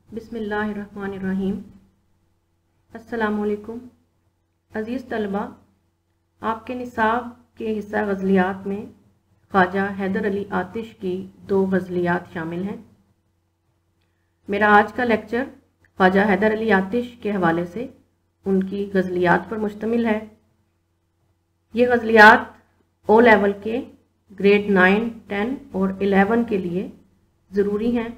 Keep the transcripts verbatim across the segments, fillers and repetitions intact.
बिस्मिल्लाहिर्रहमानिर्रहीम। अस्सलामुअलैकुम अज़ीज़ तलबा, आपके निसाब के हिस्सा गज़लियात में ख्वाजा हैदर अली आतिश की दो गज़लियात शामिल हैं। मेरा आज का लेक्चर ख्वाजा हैदर अली आतिश के हवाले से उनकी गज़लियात पर मुश्तमिल है। ये गज़लियात ओ लेवल के ग्रेड नाइन, टेन और इलेवन के लिए ज़रूरी हैं।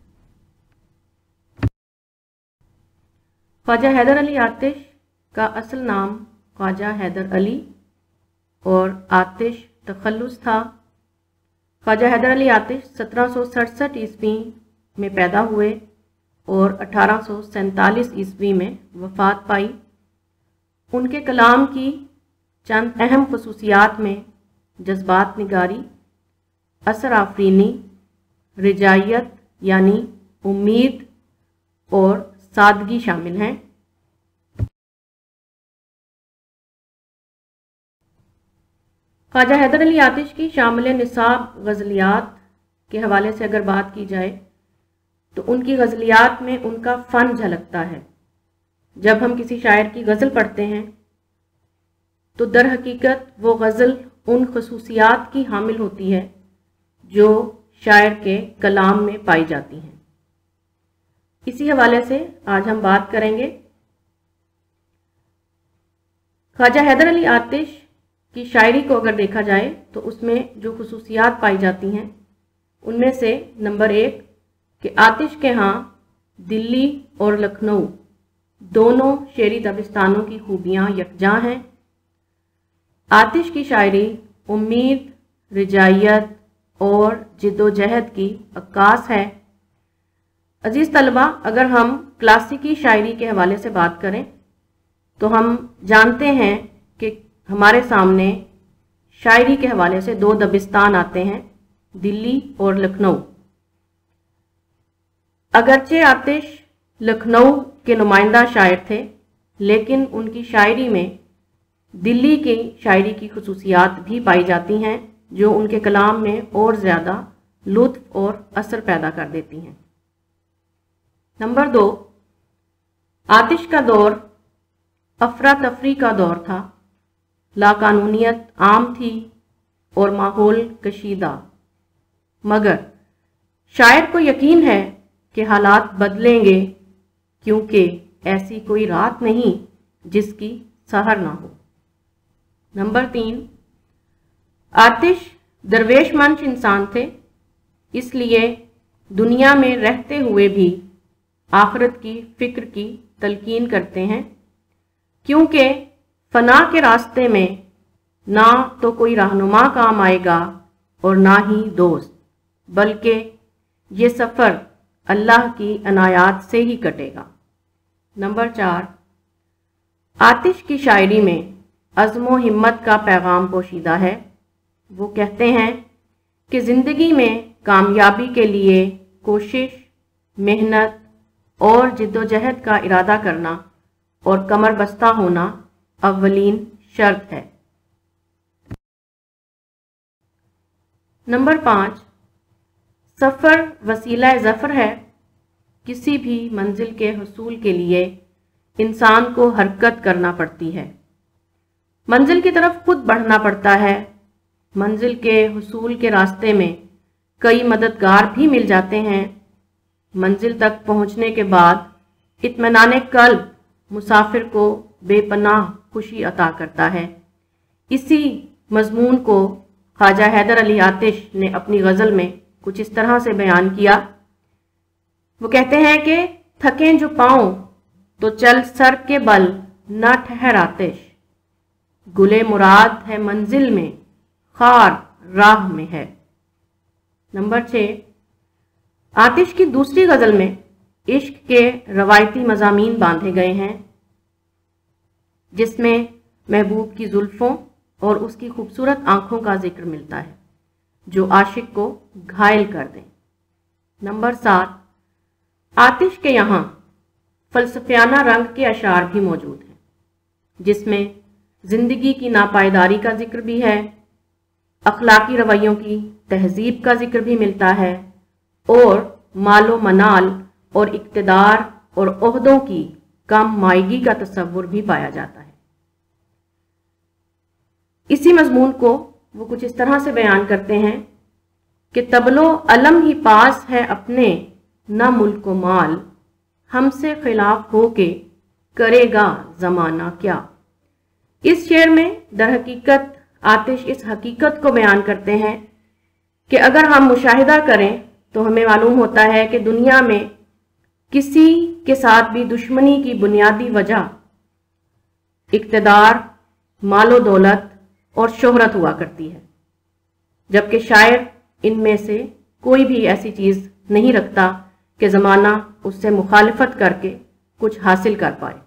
ख्वाजा हैदर अली आतिश का असल नाम ख्वाजा हैदर अली और आतिश तखल्लुस था। ख्वाजा हैदर अली आतिश सत्रह सौ सड़सठ ईस्वी में पैदा हुए और अठारह सौ सैंतालीस ईस्वी में वफ़ात पाई। उनके कलाम की चंद अहम खसूसियात में जज्बात निगारी, असर आफरीनी, रिजायत यानी उम्मीद और सादगी शामिल हैं। ख्वाजा हैदर अली आतिश की शामिल निसाब गज़लियात के हवाले से अगर बात की जाए तो उनकी गज़लियात में उनका फ़न झलकता है। जब हम किसी शायर की गज़ल पढ़ते हैं तो दर हकीकत वो गज़ल उन खसूसियात की हामिल होती है जो शायर के कलाम में पाई जाती हैं। इसी हवाले से आज हम बात करेंगे। ख्वाजा हैदर अली आतिश की शायरी को अगर देखा जाए तो उसमें जो खसूसियात पाई जाती हैं उनमें से नंबर एक कि आतिश के यहाँ दिल्ली और लखनऊ दोनों शेरी दबिस्तानों की खूबियाँ यकजां हैं। आतिश की शायरी उम्मीद, रिजायत और जिद्दोजहद की अक्कास है। अजीज़ तलबा, अगर हम क्लासिकी शायरी के हवाले से बात करें तो हम जानते हैं कि हमारे सामने शायरी के हवाले से दो दबिस्तान आते हैं, दिल्ली और लखनऊ। अगरचे आतिश लखनऊ के नुमाइंदा शायर थे, लेकिन उनकी शायरी में दिल्ली की शायरी की खसूसियात भी पाई जाती हैं जो उनके कलाम में और ज़्यादा लुत्फ़ और असर पैदा कर देती हैं। नंबर दो, आतिश का दौर अफरा तफरी का दौर था। लाकानूनियत आम थी और माहौल कशीदा, मगर शायर को यकीन है कि हालात बदलेंगे, क्योंकि ऐसी कोई रात नहीं जिसकी सहर ना हो। नंबर तीन, आतिश दरवेश मंश इंसान थे, इसलिए दुनिया में रहते हुए भी आखिरत की फिक्र की तलकीन करते हैं, क्योंकि फना के रास्ते में ना तो कोई रहनुमा काम आएगा और ना ही दोस्त, बल्कि ये सफ़र अल्लाह की अनायात से ही कटेगा। नंबर चार, आतिश की शायरी में अज़्म हिम्मत का पैगाम पोशीदा है। वो कहते हैं कि ज़िंदगी में कामयाबी के लिए कोशिश, मेहनत और जिद्दोजहद का इरादा करना और कमर बस्ता होना अव्वलीन शर्त है। नंबर पाँच, सफ़र वसीला ज़फ़र है। किसी भी मंजिल के हुसूल के लिए इंसान को हरकत करना पड़ती है, मंजिल की तरफ खुद बढ़ना पड़ता है। मंजिल के हुसूल के रास्ते में कई मददगार भी मिल जाते हैं। मंजिल तक पहुंचने के बाद इत्मीनान कल्ब मुसाफिर को बेपनाह खुशी अता करता है। इसी मजमून को ख्वाजा हैदर अली आतिश ने अपनी गज़ल में कुछ इस तरह से बयान किया। वो कहते हैं कि थकें जो पाँव तो चल सर के बल न ठहर आतिश, गुले मुराद है मंजिल में खार राह में है। नंबर छः, आतिश की दूसरी गज़ल में इश्क के रवायती मज़ामीन बांधे गए हैं, जिसमें महबूब की जुल्फ़ों और उसकी खूबसूरत आंखों का जिक्र मिलता है जो आशिक को घायल कर दें। नंबर सात, आतिश के यहाँ फ़लसफ़ियाना रंग के अशार भी मौजूद हैं, जिसमें ज़िंदगी की नापायदारी का जिक्र भी है, अखलाकी रवैयों की तहजीब का जिक्र भी मिलता है और मालो मनाल और इक़्तिदार और ओहदों की कम मायगी का तस्वुर भी पाया जाता है। इसी मजमून को वो कुछ इस तरह से बयान करते हैं कि तबलो अलम ही पास है अपने, न मुल्क माल, हमसे खिलाफ हो के करेगा ज़माना क्या। इस शेर में दर हकीकत आतिश इस हकीकत को बयान करते हैं कि अगर हम मुशाहिदा करें तो हमें मालूम होता है कि दुनिया में किसी के साथ भी दुश्मनी की बुनियादी वजह इक़्तिदार, मालो दौलत और शोहरत हुआ करती है, जबकि शायर इनमें से कोई भी ऐसी चीज़ नहीं रखता कि ज़माना उससे मुखालिफत करके कुछ हासिल कर पाए।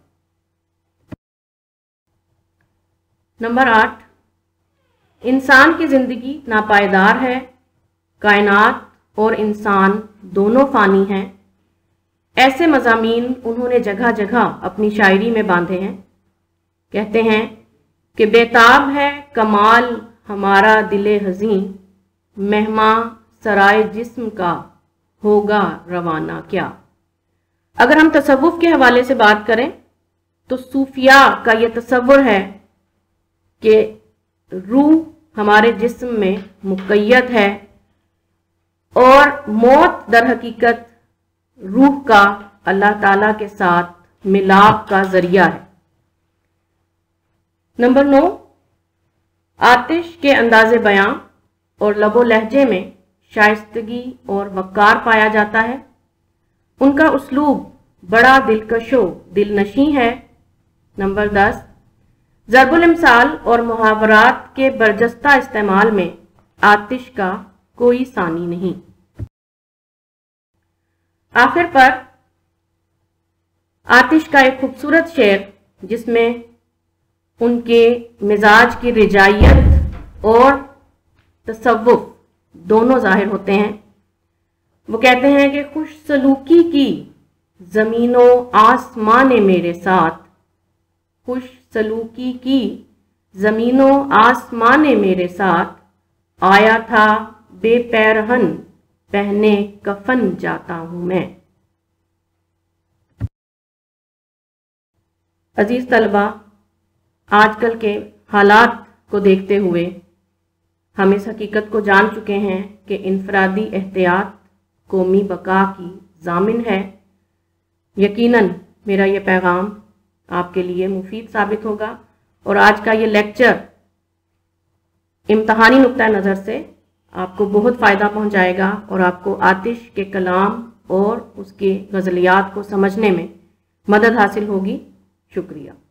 नंबर आठ, इंसान की ज़िंदगी नापायदार है, कायनात और इंसान दोनों फ़ानी हैं। ऐसे मज़ामीन उन्होंने जगह जगह अपनी शायरी में बांधे हैं। कहते हैं कि बेताब है कमाल हमारा दिले हज़ीं, मेहमा सराय जिस्म का होगा रवाना क्या। अगर हम तसव्वुफ के हवाले से बात करें तो सूफिया का ये तसव्वुर है कि रूह हमारे जिस्म में मुक़य्यद है और मौत दर हकीकत रूह का अल्लाह ताला के साथ मिलाप का जरिया है। नंबर नौ, आतिश के अंदाज़े बयां और लबो लहजे में शाइस्तगी और वक़ार पाया जाता है। उनका उसलूब बड़ा दिलकशो दिलनशी है। नंबर दस, ज़रबुल इम्साल और मुहावरात के बरजस्ता इस्तेमाल में आतिश का कोई सानी नहीं। आखिर पर आतिश का एक खूबसूरत शेर जिसमें उनके मिजाज की रिजायत और तसव्वुफ दोनों जाहिर होते हैं। वो कहते हैं कि खुश सलूकी की ज़मीनो आसमान ने मेरे साथ, खुश सलूकी की ज़मीनो आसमान ने मेरे साथ, आया था बेपैरहन पहने कफन जाता हूं मैं। अजीज तलबा, आजकल के हालात को देखते हुए हम इस हकीकत को जान चुके हैं कि इनफरादी एहतियात कौमी बका की ज़ामिन है। यकीनन मेरा ये पैगाम आपके लिए मुफीद साबित होगा और आज का ये लेक्चर इम्तहानी नुक्ता नज़र से आपको बहुत फ़ायदा पहुंचाएगा और आपको आतिश के कलाम और उसके गज़लियात को समझने में मदद हासिल होगी। शुक्रिया।